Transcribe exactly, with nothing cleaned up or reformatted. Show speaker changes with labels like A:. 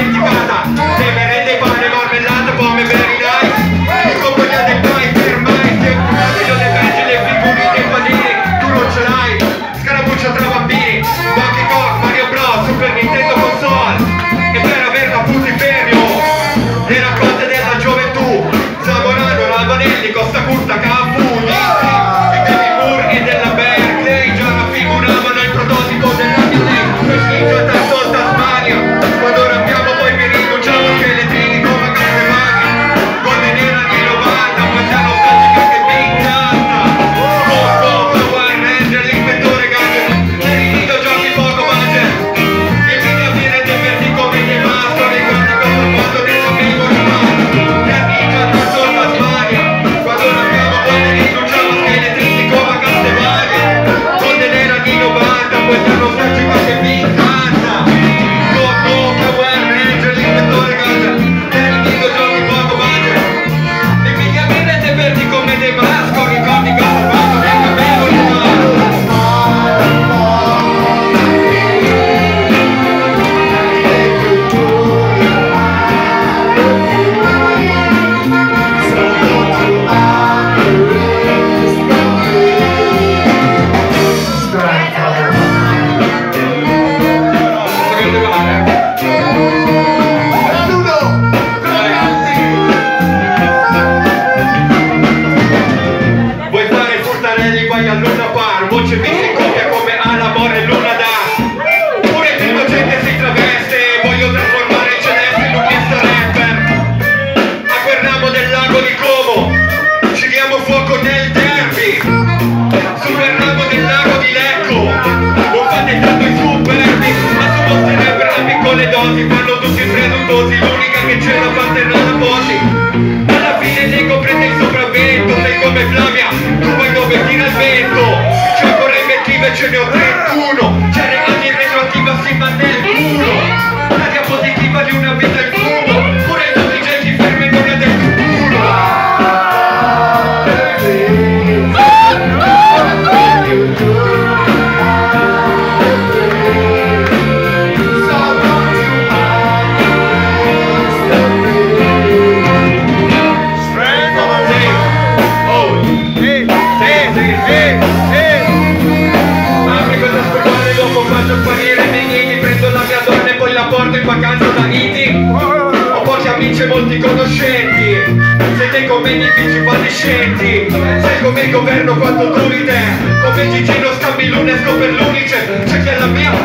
A: dimenticata. Te merende, pane, marmellata, pomme, very nice. In compagnia dei mai, per mai, sempre meglio le veggie, le figurine, i panini. Tu non ce l'hai, scaramuccia tra bambini. Donkey Kong, Mario Bros, Super Nintendo console. E per averla putiferio, le raccolte della gioventù. Zamorano, Ravanelli, Costa Curta, Cafugli, i Demi Moore e della Berkeley già raffiguravano il prototipo della Disney. Prestigio e tanto Tasmania, quando rappiamo poi mi rinunciamo scheletrini come carte mani. Gold nera anni novanta, ma già nostalgica che mi incanta. Coco, Power Ranger, l'ispettore Gadget, per i videogiochi poco budget. Il video mi rende verdi come dei masto, ricordi come il mondo del amico chiamato. Che amica tanto Tasmania, quando rappiamo poi mi rinunciamo scheletrini come carte mani. Gold nera anni novanta, poi già nostalgica che mi incanta. Coco, Power Ranger, l'ispettore Gadget, per i videogiochi poco budget. Le mie mi rende verdi come dei masco, ricordi che ho fatto nel capello di mano. Vuoi fare furtarelli, vai a Luna Park, voce mi si copia come all'amore e Luna da. Pure il innocente si traveste, voglio trasformare il celeste in un misto rapper. A quel ramo del lago di Como, ci diamo fuoco nel derby. Su quel ramo del lago di Lecco, non fate tanto i superbi, ma su vostri rapper a piccole dosi, fanno tutti presuntuosi, l'unica che c'è la parte non la posi. Alla fine Diego prende il sopravvento, sei come Flavia, tu vai dove tira il vento. C'è ancora inventiva e ce ne ho trentuno, c'è regali in retroattiva si va nel culo. La diapositiva di una vita in fumo, pure i dirigenti fermi non è del culo. Apri questa scolare, dopo faccio sparire i miei nidi, prendo la mia donna e poi la porto in vacanza da Iti. Ho pochi amici e molti conoscenti, se te come nemici fate scenti. Sei come il governo quanto duri te, come Gigino scambi l'unesco per l'unice. C'è chi è la mia